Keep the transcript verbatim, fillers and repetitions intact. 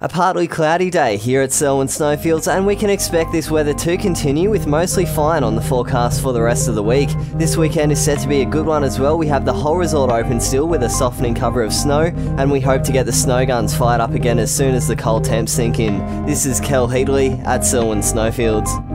A partly cloudy day here at Selwyn Snowfields, and we can expect this weather to continue with mostly fine on the forecast for the rest of the week. This weekend is set to be a good one as well. We have the whole resort open still with a softening cover of snow, and we hope to get the snow guns fired up again as soon as the cold temps sink in. This is Kel Heatley at Selwyn Snowfields.